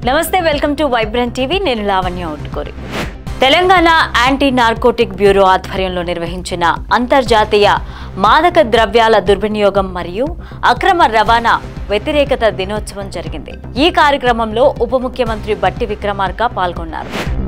నమస్తే, welcome to Ybranttv. నేను Lavanya Utkuri. Telangana anti narcotic bureau ఆధ్వర్యంలో నిర్వహించిన అంతర్జాతీయ మాదక ద్రవ్యాల దుర్వినియోగం మరియు అక్రమ రవాణా వ్యతిరేకత దినోత్సవం జరిగింది. ఈ కార్యక్రమంలో ఉప ముఖ్యమంత్రి బట్టి విక్రమార్క పాల్గొన్నారు.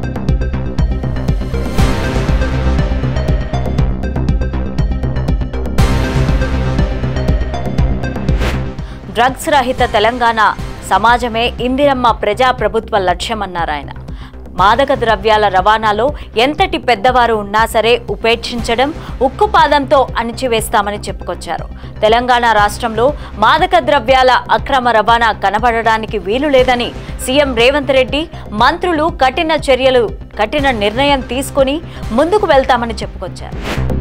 డ్రగ్స్ రహిత తెలంగాణ సమాజమే ఇందిరమ్మ ప్రజా ప్రభుత్వ లక్ష్యమన్నారు ఆయన. మాదక ద్రవ్యాల రవాణాలో ఎంతటి పెద్దవారు ఉన్నా సరే ఉపేక్షించడం, ఉక్కుపాదంతో అణిచివేస్తామని చెప్పుకొచ్చారు. తెలంగాణ రాష్ట్రంలో మాదక ద్రవ్యాల అక్రమ రవాణా కనబడడానికి వీలు లేదని సీఎం రేవంత్ రెడ్డి, మంత్రులు కఠిన నిర్ణయం తీసుకుని ముందుకు వెళ్తామని చెప్పుకొచ్చారు.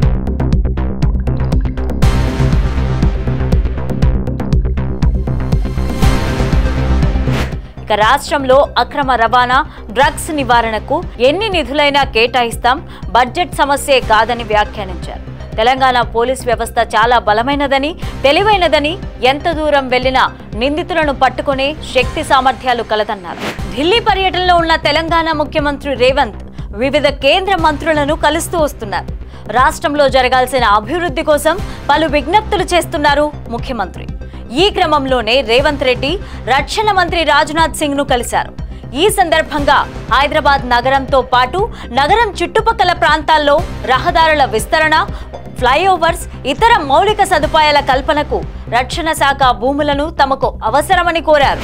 ఇక రాష్ట్రంలో అక్రమ రవాణా, డ్రగ్స్ నివారణకు ఎన్ని నిధులైనా కేటాయిస్తాం, బడ్జెట్ సమస్యే కాదని వ్యాఖ్యానించారు. తెలంగాణ పోలీస్ వ్యవస్థ చాలా బలమైనదని, తెలివైనదని, ఎంత దూరం వెళ్లినా నిందితులను పట్టుకునే శక్తి సామర్థ్యాలు కలదన్నారు. ఢిల్లీ పర్యటనలో ఉన్న తెలంగాణ ముఖ్యమంత్రి రేవంత్ వివిధ కేంద్ర మంత్రులను కలుస్తూ వస్తున్నారు. రాష్ట్రంలో జరగాల్సిన అభివృద్ధి కోసం పలు విజ్ఞప్తులు చేస్తున్నారు ముఖ్యమంత్రి. ఈ క్రమంలోనే రేవంత్ రెడ్డి రక్షణ మంత్రి రాజ్నాథ్ సింగ్ ను కలిశారు. ఈ సందర్భంగా హైదరాబాద్ నగరంతో పాటు నగరం చుట్టుపక్కల ప్రాంతాల్లో రహదారుల విస్తరణ, ఫ్లైఓవర్స్, ఇతర మౌలిక సదుపాయాల కల్పనకు రక్షణ శాఖ భూములను తమకు అవసరమని కోరారు.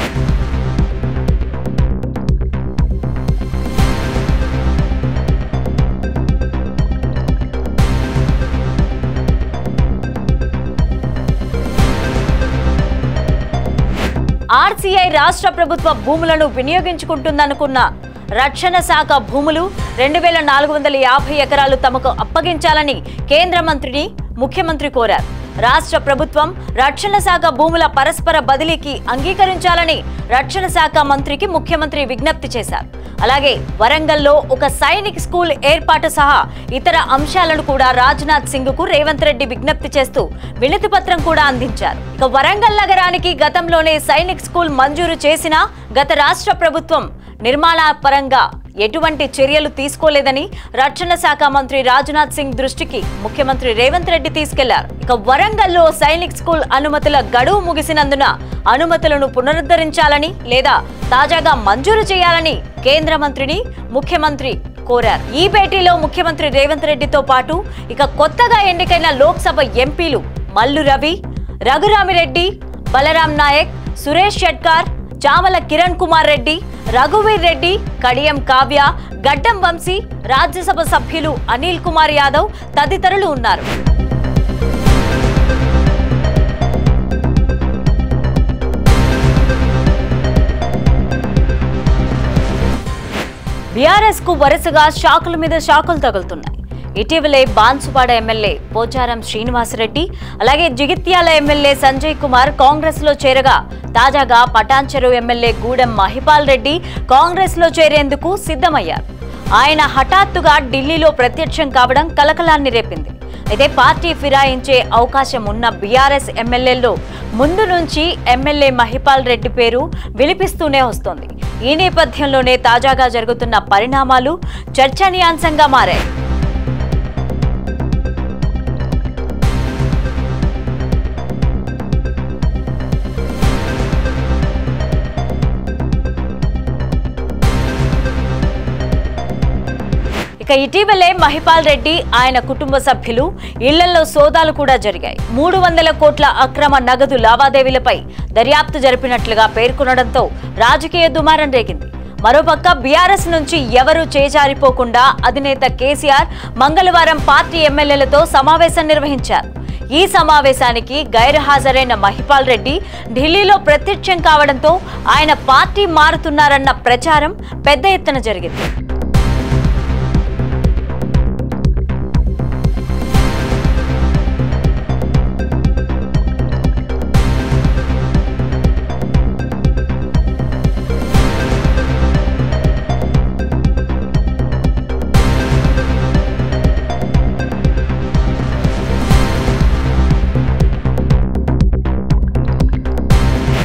ఆర్సీఐ రాష్ట్ర ప్రభుత్వ భూములను వినియోగించుకుంటుందనుకున్న రక్షణ శాఖ భూములు 2450 ఎకరాలు తమకు అప్పగించాలని కేంద్ర మంత్రిని ముఖ్యమంత్రి కోరారు. రాష్ట్ర ప్రభుత్వం రక్షణ శాఖ భూముల పరస్పర బదిలీకి అంగీకరించాలని రక్షణ శాఖ మంత్రికి ముఖ్యమంత్రి విజ్ఞప్తి చేశారు. అలాగే వరంగల్లో ఒక సైనిక్ స్కూల్ ఏర్పాటు సహా ఇతర అంశాలను కూడా రాజ్నాథ్ సింగ్ కు రేవంత్ రెడ్డి విజ్ఞప్తి చేస్తూ వినతి పత్రం కూడా అందించారు. ఇక వరంగల్ నగరానికి గతంలోనే సైనిక్ స్కూల్ మంజూరు చేసినా గత రాష్ట్ర ప్రభుత్వం నిర్మాణపరంగా ఎటువంటి చర్యలు తీసుకోలేదని రక్షణ శాఖ మంత్రి రాజ్నాథ్ సింగ్ దృష్టికి ముఖ్యమంత్రి రేవంత్ రెడ్డి తీసుకెళ్లారు. ఇక వరంగల్లో సైనిక్ స్కూల్ అనుమతుల గడువు ముగిసినందున అనుమతులను పునరుద్ధరించాలని లేదా తాజాగా మంజూరు చేయాలని కేంద్ర మంత్రిని ముఖ్యమంత్రి కోరారు. ఈ భేటీలో ముఖ్యమంత్రి రేవంత్ రెడ్డితో పాటు ఇక కొత్తగా ఎన్నికైన లోక్సభ ఎంపీలు మల్లు రవి, రఘురామిరెడ్డి, బలరాం నాయక్, సురేష్ షెట్కార్, చామల కిరణ్ కుమార్ రెడ్డి, రఘువీర్ రెడ్డి, కడియం కావ్య, గడ్డం వంశీ, రాజ్యసభ సభ్యులు అనిల్ కుమార్ యాదవ్ తదితరులు ఉన్నారు. బీఆర్ఎస్ కు వరుసగా షాకుల మీద షాకులు తగులుతున్నాయి. ఇటీవలే బాన్సువాడ ఎమ్మెల్యే పోచారం శ్రీనివాసరెడ్డి, అలాగే జగిత్యాల ఎమ్మెల్యే సంజయ్ కుమార్ కాంగ్రెస్ లో చేరగా తాజాగా పటాన్చెరు ఎమ్మెల్యే గూడెం మహిపాల్ రెడ్డి కాంగ్రెస్ లో చేరేందుకు సిద్ధమయ్యారు. ఆయన హఠాత్తుగా ఢిల్లీలో ప్రత్యక్షం కావడం కలకలాన్ని రేపింది. అయితే పార్టీ ఫిరాయించే అవకాశం ఉన్న బీఆర్ఎస్ ఎమ్మెల్యేల్లో ముందు నుంచి ఎమ్మెల్యే మహిపాల్ రెడ్డి పేరు వినిపిస్తూనే వస్తోంది. ఈ నేపథ్యంలోనే తాజాగా జరుగుతున్న పరిణామాలు చర్చనీయాంశంగా మారాయి. ఇక ఇటీవలే మహిపాల్ రెడ్డి, ఆయన కుటుంబ సభ్యులు ఇళ్లలో సోదాలు కూడా జరిగాయి. 300 కోట్ల అక్రమ నగదు లావాదేవీలపై దర్యాప్తు జరిపినట్లుగా పేర్కొనడంతో రాజకీయ దుమారం రేగింది. మరోపక్క బీఆర్ఎస్ నుంచి ఎవరూ చేజారిపోకుండా అధినేత కేసీఆర్ మంగళవారం పార్టీ ఎమ్మెల్యేలతో సమావేశం నిర్వహించారు. ఈ సమావేశానికి గైర్హాజరైన మహిపాల్ రెడ్డి ఢిల్లీలో ప్రత్యక్షం కావడంతో ఆయన పార్టీ మారుతున్నారన్న ప్రచారం పెద్ద ఎత్తున జరిగింది.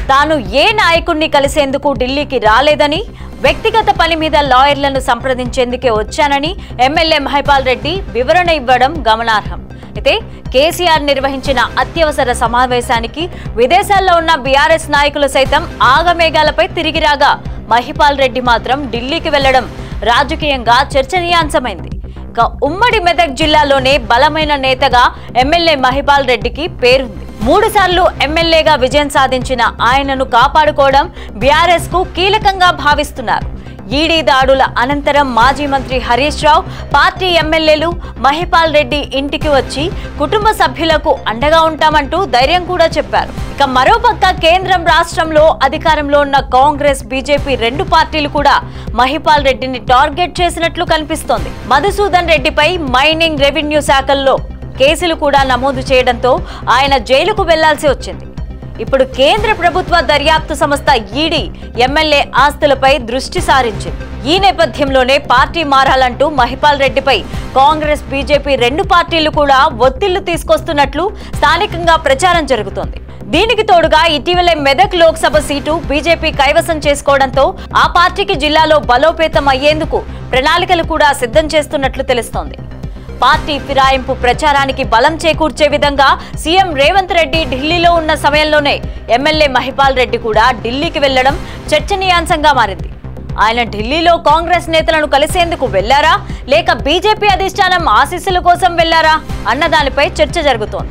తాను ఏ నాయకుడిని కలిసేందుకు ఢిల్లీకి రాలేదని, వ్యక్తిగత పని మీద లాయర్లను సంప్రదించేందుకే వచ్చానని ఎమ్మెల్యే మహిపాల్ రెడ్డి వివరణ ఇవ్వడం గమనార్హం. అయితే కేసీఆర్ నిర్వహించిన అత్యవసర సమావేశానికి విదేశాల్లో ఉన్న బీఆర్ఎస్ నాయకులు సైతం ఆగమేఘాలపై తిరిగి రాగా మహిపాల్ రెడ్డి మాత్రం ఢిల్లీకి వెళ్లడం రాజకీయంగా చర్చనీయాంశమైంది. ఉమ్మడి మెదక్ జిల్లాలోనే బలమైన నేతగా ఎమ్మెల్యే మహిపాల్ రెడ్డికి పేరుంది. 3 సార్లు ఎమ్మెల్యేగా విజయం సాధించిన ఆయనను కాపాడుకోవడం బీఆర్ఎస్ కు కీలకంగా భావిస్తున్నారు. ఈడీ దాడుల అనంతరం మాజీ మంత్రి హరీష్ రావు, పార్టీ ఎమ్మెల్యేలు మహిపాల్ రెడ్డి ఇంటికి వచ్చి కుటుంబ సభ్యులకు అండగా ఉంటామంటూ ధైర్యం కూడా చెప్పారు. ఇక మరోపక్క కేంద్రం, రాష్ట్రంలో అధికారంలో ఉన్న కాంగ్రెస్, బీజేపీ 2 పార్టీలు కూడా మహిపాల్ రెడ్డిని టార్గెట్ చేసినట్లు కనిపిస్తోంది. మధుసూదన్ రెడ్డిపై మైనింగ్, రెవెన్యూ శాఖల్లో కేసులు కూడా నమోదు చేయడంతో ఆయన జైలుకు వెళ్లాల్సి వచ్చింది. ఇప్పుడు కేంద్ర ప్రభుత్వ దర్యాప్తు సంస్థ ఈడీ ఎమ్మెల్యే ఆస్తులపై దృష్టి సారించింది. ఈ నేపథ్యంలోనే పార్టీ మారాలంటూ మహిపాల్ రెడ్డిపై కాంగ్రెస్, బీజేపీ 2 పార్టీలు కూడా ఒత్తిళ్లు తీసుకొస్తున్నట్లు స్థానికంగా ప్రచారం జరుగుతోంది. దీనికి తోడుగా ఇటీవలే మెదక్ లోక్సభ సీటు బీజేపీ కైవసం చేసుకోవడంతో ఆ పార్టీకి జిల్లాలో బలోపేతం అయ్యేందుకు ప్రణాళికలు కూడా సిద్ధం చేస్తున్నట్లు తెలుస్తోంది. పార్టీ ఫిరాయింపు ప్రచారానికి బలం చేకూర్చే విధంగా సీఎం రేవంత్ రెడ్డి ఢిల్లీలో ఉన్న సమయంలోనే ఎమ్మెల్యే మహిపాల్ రెడ్డి కూడా ఢిల్లీకి వెళ్లడం చర్చనీయాంశంగా మారింది. ఆయన ఢిల్లీలో కాంగ్రెస్ నేతలను కలిసేందుకు వెళ్లారా, లేక బీజేపీ అధిష్టానం ఆశీస్సుల కోసం వెళ్లారా అన్న దానిపై చర్చ జరుగుతోంది.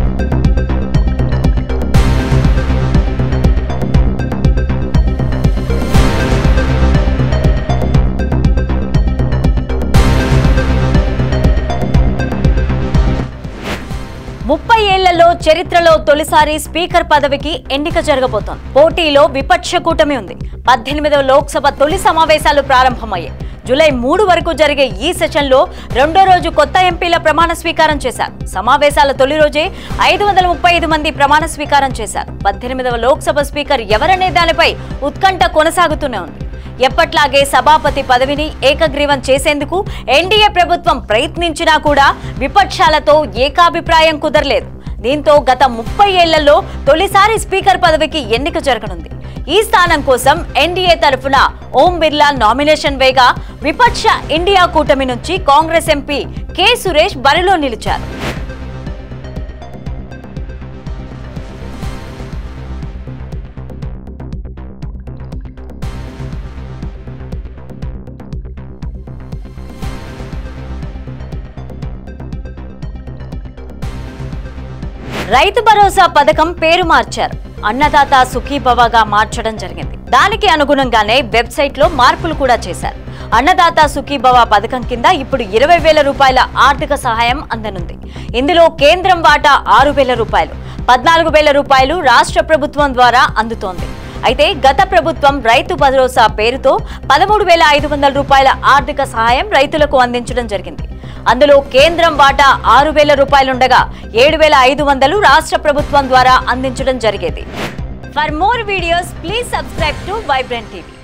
ఏళ్లలో చరిత్రలో తొలిసారి స్పీకర్ పదవికి ఎన్నిక జరగబోతోంది. పోటీలో విపక్ష కూటమి ఉంది. 18వ లోక్సభ తొలి సమావేశాలు ప్రారంభమయ్యాయి. జూలై 3 వరకు జరిగే ఈ సెషన్లో 2వ రోజు కొత్త ఎంపీల ప్రమాణ స్వీకారం చేశారు. సమావేశాల తొలి రోజే 535 మంది ప్రమాణ స్వీకారం చేశారు. 18వ లోక్సభ స్పీకర్ ఎవరనే దానిపై ఉత్కంఠ కొనసాగుతూనే ఉంది. ఎప్పట్లాగే సభాపతి పదవిని ఏకగ్రీవం చేసేందుకు ఎన్డీఏ ప్రభుత్వం ప్రయత్నించినా కూడా విపక్షాలతో ఏకాభిప్రాయం కుదరలేదు. దీంతో గత 30 ఏళ్లలో తొలిసారి స్పీకర్ పదవికి ఎన్నిక జరగనుంది. ఈ స్థానం కోసం ఎన్డీఏ తరఫున ఓం బిర్లా నామినేషన్ వేగా విపక్ష ఇండియా కూటమి నుంచి కాంగ్రెస్ ఎంపీ కె సురేష్ బరిలో నిలిచారు. రైతు భరోసా పథకం పేరు మార్చారు. అన్నదాత సుఖీభవగా మార్చడం జరిగింది. దానికి అనుగుణంగానే వెబ్సైట్ లో మార్పులు కూడా చేశారు. అన్నదాత సుఖీభవ పథకం కింద ఇప్పుడు 20,000 రూపాయల ఆర్థిక సహాయం అందనుంది. ఇందులో కేంద్రం వాటా 6,000 రూపాయలు, 14,000 రూపాయలు రాష్ట్ర ప్రభుత్వం ద్వారా అందుతోంది. అయితే గత ప్రభుత్వం రైతు భరోసా పేరుతో 13,500 రూపాయల ఆర్థిక సహాయం రైతులకు అందించడం జరిగింది. అందులో కేంద్రం వాటా 6,000 రూపాయలుండగా 7,500 రాష్ట్ర ప్రభుత్వం ద్వారా అందించడం జరిగేది. For more videos please subscribe to Ybranttv.